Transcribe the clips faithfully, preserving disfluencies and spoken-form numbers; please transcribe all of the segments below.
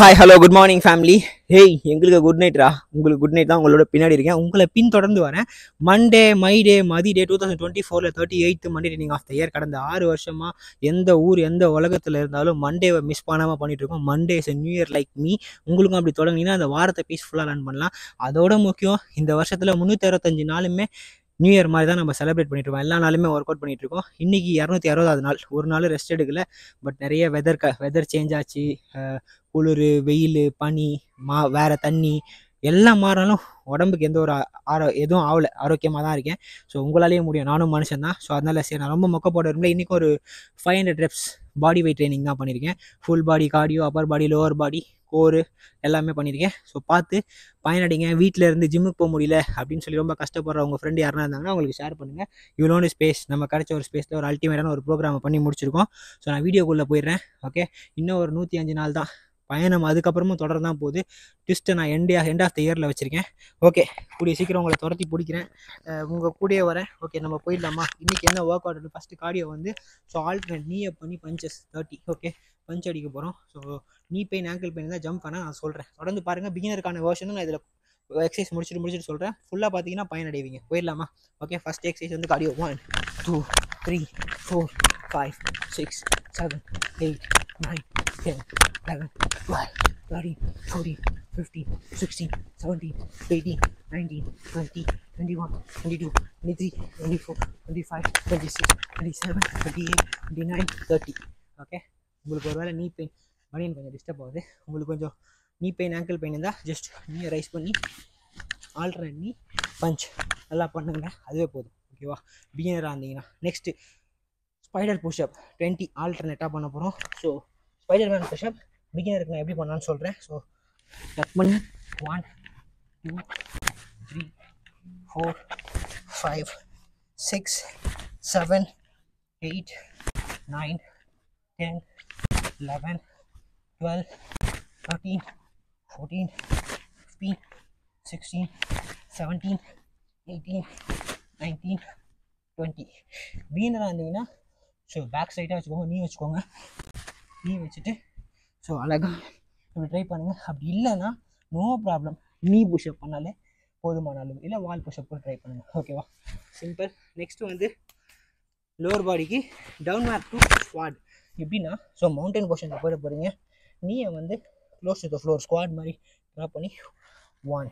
Hi hello good morning family. Hey, எங்களுக்கு good நைட்ரா. உங்களுக்கு குட் நைட் தான். உங்களோட பின்னாடி இருக்கேன். உங்களை பின் தொடர்ந்து வரேன். மண்டே மை டே மதி டே டூ தௌசண்ட் டுவெண்ட்டி ஃபோரில் தேர்ட்டி எயித் மண்டே நீங்கள் ஆஃப் த இயர். கடந்த ஆறு வருஷமாக எந்த ஊர் எந்த உலகத்தில் இருந்தாலும் மண்டேவை மிஸ் பண்ணாமல் பண்ணிட்டு இருக்கோம். Monday is new year like me. உங்களுக்கும் அப்படி தொடங்கினீங்கன்னா அந்த வாரத்தை பீஸ்ஃபுல்லாக ரன் பண்ணலாம். அதோட முக்கியம், இந்த வருஷத்தில் முந்நூற்றி அறுபத்தஞ்சு நாளுமே நியூ இயர் மாதிரி தான் நம்ம செலிப்ரேட் பண்ணிட்டு இருக்கோம். எல்லா நாளுமே ஒர்க் அவுட் பண்ணிட்டு இருக்கோம். இன்னைக்கு இரநூத்தி அறுபதாவது நாள். ஒரு நாள் ரெஸ்ட் எடுக்கல. பட் நிறைய வெதர் க வெதர் சேஞ்ச் ஆச்சு. குளிர், வெயில், பனி, மா வேறு தண்ணி எல்லாம் மாறினாலும் உடம்புக்கு எந்த ஒரு ஆரோ எதுவும் ஆகலை. ஆரோக்கியமாக தான் இருக்கேன். ஸோ உங்களாலேயே முடியும். நானும் மனுஷன் தான். ஸோ அதனால சரி, நான் ரொம்ப மொக்க போட விரும்பல. இன்றைக்கி ஒரு five hundred reps body weight training தான் பண்ணியிருக்கேன். Full body cardio, upper body, lower body, core எல்லாமே பண்ணியிருக்கேன். ஸோ பார்த்து பயனடைங்க. வீட்டில் இருந்து ஜிம்முக்கு போக முடியல அப்படின்னு சொல்லி ரொம்ப கஷ்டப்படுற உங்கள் ஃப்ரெண்டு யாருன்னா இருந்தாங்கன்னா அவங்களுக்கு ஷேர் பண்ணுங்கள். இவ்வளோன்னு ஸ்பேஸ் நம்ம கிடைச்ச ஒரு ஸ்பேஸில் ஒரு அல்டிமேட்டான ஒரு ப்ரோக்ராமை பண்ணி முடிச்சிருக்கோம். ஸோ நான் வீடியோக்குள்ளே போயிடுறேன். ஓகே, இன்னும் ஒரு நூற்றி அஞ்சு நாள் தான் பயணம். அதுக்கப்புறமும் தொடர்ந்து தான் போகுது. ட்விஸ்ட்டை நான் எண்ட் எண்ட் ஆஃப் த இயரில் வச்சுருக்கேன். ஓகே, கூடிய சீக்கிரம் உங்களை துரத்தி பிடிக்கிறேன். உங்கள் கூடயே வரேன். ஓகே, நம்ம போயிடலாமா? இன்றைக்கி என்ன ஒர்க் அவுட்? ஃபஸ்ட்டு கார்டியோ வந்து ஸோ ஆல்டர்னேட் நீ அப் பண்ணி பஞ்சஸ் தேர்ட்டி. ஓகே, பஞ்ச் அடிக்க போகிறோம். So knee pain, ankle pain தான் ஜம்ப் பண்ண நான் சொல்கிறேன். தொடர்ந்து பாருங்கள். பிகினருக்கான வேர்ஷனும் நான் இதில் எக்ஸசைஸ் முடிச்சுட்டு முடிச்சுட்டு சொல்கிறேன். ஃபுல்லாக பார்த்தீங்கன்னா பயனடைவீங்க. போயிடலாமா? ஓகே, ஃபஸ்ட் எக்ஸசைஸ் வந்து cardio. One two three four five six seven eight nine ten eleven, twelve, thirteen, fourteen, fifteen, sixteen, seventeen, eighteen, nineteen, twenty, twenty-one, twenty-two, twenty-three, twenty-four, twenty-five, twenty-six, twenty-seven, twenty-eight, twenty-nine, thirty. Okay, உங்களுக்கு ஒரு வேளை நீ pain, பனியன் கொஞ்சம் disturb ஆகுது. உங்களுக்கு கொஞ்சம் knee pain, ankle pain இருந்தால் ஜஸ்ட் நீ ரைஸ் பண்ணி ஆல்டர்னேட் நீ பஞ்ச் நல்லா பண்ணுங்க. அதுவே போதும். ஓகேவா? பிகினராக இருந்தீங்கன்னா நெக்ஸ்ட்டு ஸ்பைடர் புஷ்அப் டுவெண்ட்டி ஆல்டர்னேட்டாக பண்ண போகிறோம். ஸோ ஸ்பைடர் மேன் புஷ்அப் பிகினருக்கு நான் எப்படி பண்ணலான்னு சொல்கிறேன். ஸோ கட் பண்ணி one two three four five six seven eight nine ten eleven twelve thirteen fourteen fifteen sixteen seventeen eighteen nineteen twenty. பிகினராக இருந்தீங்கன்னா ஸோ பேக் சைடாக வச்சுக்கோங்க. நீ வச்சுக்கோங்க. நீ வச்சுட்டு ஸோ அழகாக இப்படி ட்ரை பண்ணுங்கள். அப்படி இல்லைன்னா நோ ப்ராப்ளம், நீ புஷ்அப் பண்ணாலே போதுமான அளவு. இல்லை வால் புஷ்அப் கூட ட்ரை பண்ணுங்கள். ஓகேவா? சிம்பிள். நெக்ஸ்ட்டு வந்து லோவர் பாடிக்கு டவுன்வேர்ட் டு ஸ்குவாட். எப்படின்னா ஸோ மவுண்டன் பொசிஷனில் போயிட போகிறீங்க. நீயை வந்து close to the floor squat மாதிரி ட்ரா பண்ணி one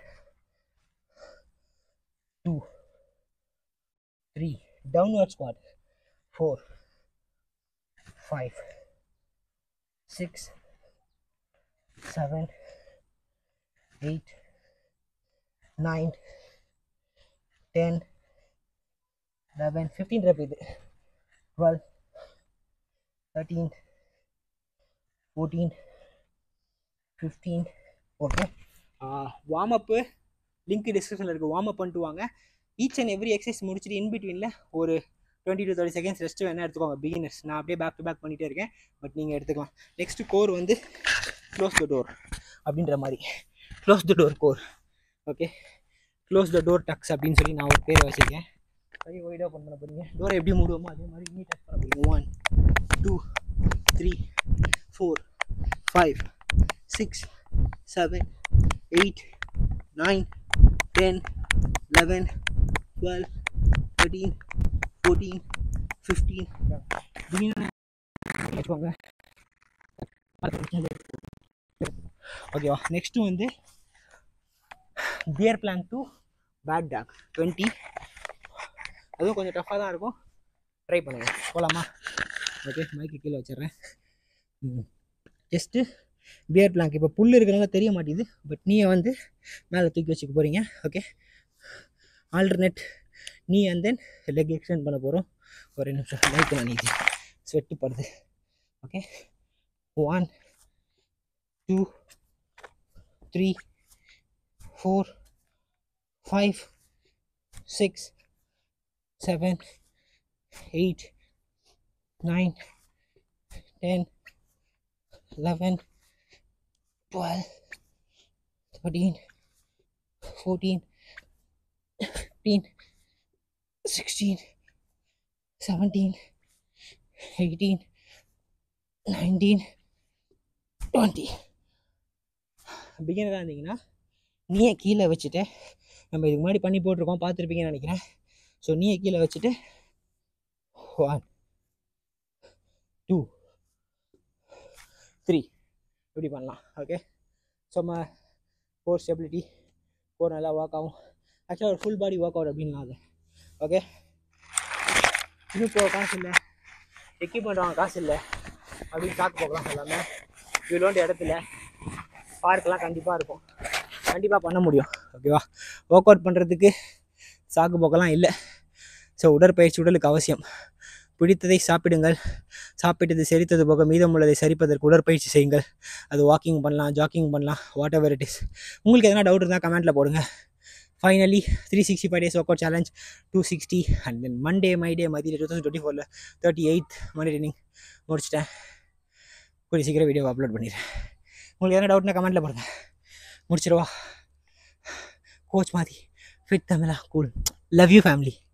two three downward squat, four five six seven eight nine ten eleven fifteen rep இது, twelve thirteen fourteen fifteen. Okay, warm up link டிஸ்கிரிப்ஷனில் இருக்குது. வார்ம் அப் பண்ணிட்டு வாங்க. Each and every exercise முடிச்சுட்டு இன்பிட்வீனில் ஒரு twenty to thirty seconds rest வேணால் எடுத்துக்கோங்க. பிகினர்ஸ் நான் அப்படியே பேக் டு பேக் பண்ணிகிட்டே இருக்கேன். பட் நீங்கள் எடுத்துக்கலாம். நெக்ஸ்ட்டு கோர் வந்து க்ளோஸ் த டோர் அப்படின்ற மாதிரி close the door core. Okay, close the door tucks அப்படின்னு சொல்லி நான் ஒரு பேரை வச்சுருக்கேன். கை ஒய்டாக ஓப்பன் பண்ண போகிறீங்க. டோரை எப்படி மூடுவோமோ அதே மாதிரி நீ டச் பண்ண போகிறீங்க. One two three four five six seven eight nine ten eleven twelve thirteen fourteen fifteen. வச்சுக்கோங்க. ஓகேவா? நெக்ஸ்ட்டு வந்து bear plank to back dog twenty. அதுவும் கொஞ்சம் டஃப்பாக தான் இருக்கும். ட்ரை பண்ணுங்கள். போகலாமா? ஓகே, மைக்கு கீழே வச்சிடுறேன். Just bear plank. இப்போ புல் இருக்கிறவங்க தெரிய மாட்டேங்குது. பட் நீங்கள் வந்து மேலே தூக்கி வச்சுக்க போகிறீங்க. Okay, alternate knee and then leg extend பண்ண போகிறோம். ஒரு நிமிஷம் மைக்கு நான் நீதி ஸ்வெட்டு படுது. Okay, one two three four five six seven eight nine ten eleven twelve thirteen fourteen fifteen sixteen seventeen, eighteen, nineteen, twenty. பிகினராக இருந்தீங்கன்னா நீயே கீழே வச்சுட்டு, நம்ம இதுக்கு முன்னாடி பண்ணி போட்டிருக்கோம், பார்த்துருப்பீங்கன்னு நினைக்கிறேன். ஸோ நீயே கீழே வச்சுட்டு ஒன் டூ த்ரீ இப்படி பண்ணலாம். ஓகே, ஸோ நம்ம கோர் ஸ்டெபிலிட்டி, கோர் நல்லா ஒர்க் ஆகும். ஆக்சுவலாக ஒரு ஃபுல் பாடி ஒர்க் அவுட் அப்படின்லாம் அது. ஓகே, இன்னும் போக காசு இல்லை, எக்யூப்மெண்ட் வாங்க காசு இல்லை அப்படின்னு சாக்கு போகலாம் எல்லாமே. இவ்வளோண்டு இடத்துல பார்க்கெலாம் கண்டிப்பாக இருக்கும், கண்டிப்பாக பண்ண முடியும். ஓகேவா, ஒர்க் அவுட் பண்ணுறதுக்கு சாக்கு போக்கெல்லாம் இல்லை. ஸோ உடற்பயிற்சி உடலுக்கு அவசியம். பிடித்ததை சாப்பிடுங்கள், சாப்பிட்டது செரித்தது போக மீதமுள்ளதை சரிப்பதற்கு உடற்பயிற்சி செய்யுங்கள். அது வாக்கிங் பண்ணலாம், ஜாக்கிங் பண்ணலாம், வாட் எவர் இட் இஸ். உங்களுக்கு எதனா டவுட் இருந்தால் கமெண்ட்டில் போடுங்க. Finally three sixty five days work out challenge two sixty and then Monday மைடே மதிய டூ தௌசண்ட் டுவெண்ட்டி ஃபோரில் தேர்ட்டி எயித் மண்டே ட்ரெயினிங் முடிச்சிட்டேன். கூடிய சீக்கிரம் வீடியோ அப்லோட் பண்ணிடுறேன். உங்களுக்கு எதனா டவுட்னா கமெண்ட்டில் போடுங்க. முடிச்சிடுவா. கோச் மாதிரி ஃபிட் தமிழா கூல். Love you family.